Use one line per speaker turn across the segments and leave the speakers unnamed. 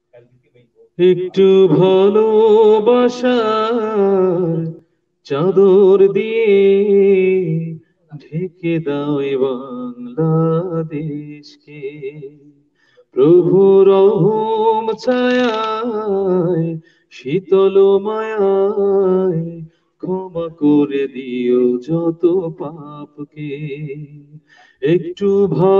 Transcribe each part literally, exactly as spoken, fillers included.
একটু ভালোবাসার চাদর দিয়ে ঢেকে দাও এ বাংলাদেশকে। প্রভু রহম ছায়ায় শীতল মায়ায় ক্ষমা করে দিও যত পাপকে। একটু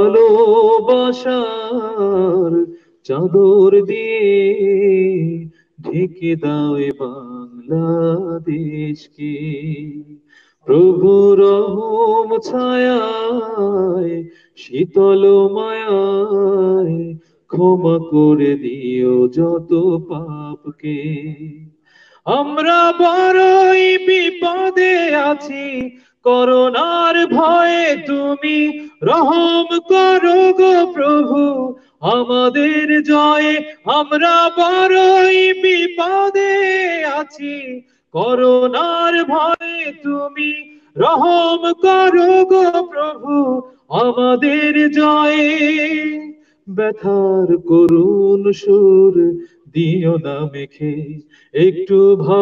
ভালোবাসার চাদর দিয়ে ঢেকে দাও এ বাংলাদেশকে। প্রভু রহম ছায়ায় শীতল মায়ায় ক্ষমা করে দিও যত পাপকে। আমরা বড়ই বিপদে আছি, করোনার ভয়ে তুমি রহম করো গো প্রভু আমাদের জয়ে। আমরা বড়ই বিপদে আছি, করোনার ভয়ে তুমি রহম করো গো প্রভু আমাদের জয়ে। ব্যথার করুণ সুর দিও না মেখে, একটু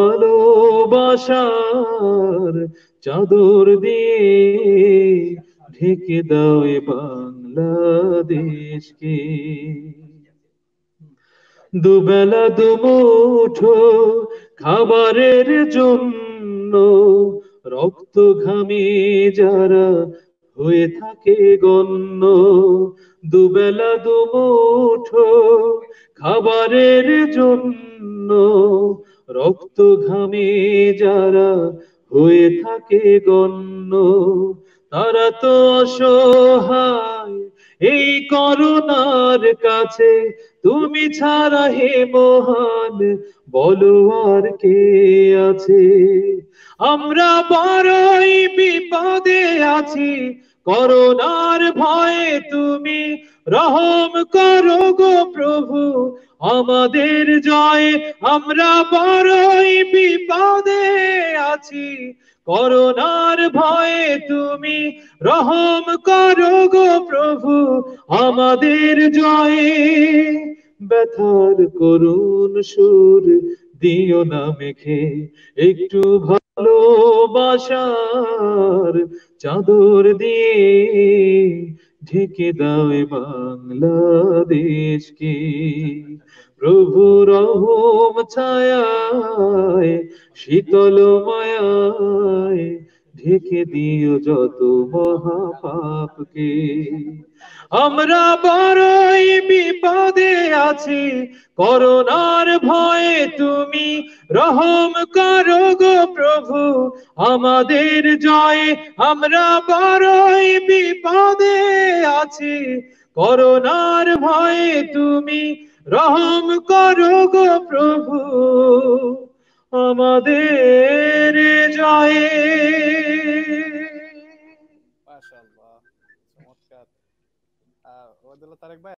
ভালোবাসার চাদর দিয়ে ঢেকে দাও এ বাংলাদেশকে। দুবেলা দুমুঠো খাবারের জন্য রক্ত ঘামে যারা হয়ে থাকে গণ্য। দুবেলা দুমুঠো খাবারের জন্য রক্ত ঘামে যারা হয়ে থাকে গণ্য। তারা তো অসহায় এই করোনার কাছে, তুমি ছাড়া হে মহান বলো আর কে আছে। আমরা বড়ই বিপদে আছি, করোনার ভয়ে তুমি রহম করো গো প্রভু আমাদের জয়। আমরা বড়ই বিপদে আছি, করোনার ভয়ে তুমি রহম করো গো প্রভু আমাদের জয়ে। ব্যথার করুণ সুর দিও না মেখে, একটু ভালোবাসার চাদর দিয়ে ঢেকে দাও এ বাংলাদেশকে। প্রভু রহম ছায়ায় শীতল মায়ায় ঢেকে দিও যত মহাপাপকে। আমরা বড়ই বিপদে আছি, করোনার ভয়ে তুমি রহম করো গো প্রভু আমাদের জয়ে। আমরা বড়ই বিপদে আছি, করোনার ভয়ে তুমি রহম করো গো প্রভু আমাদের জয়ে।
মাশাআল্লাহ, চমৎকার। আহ ওবায়দুল্লাহ তারেক ভাই।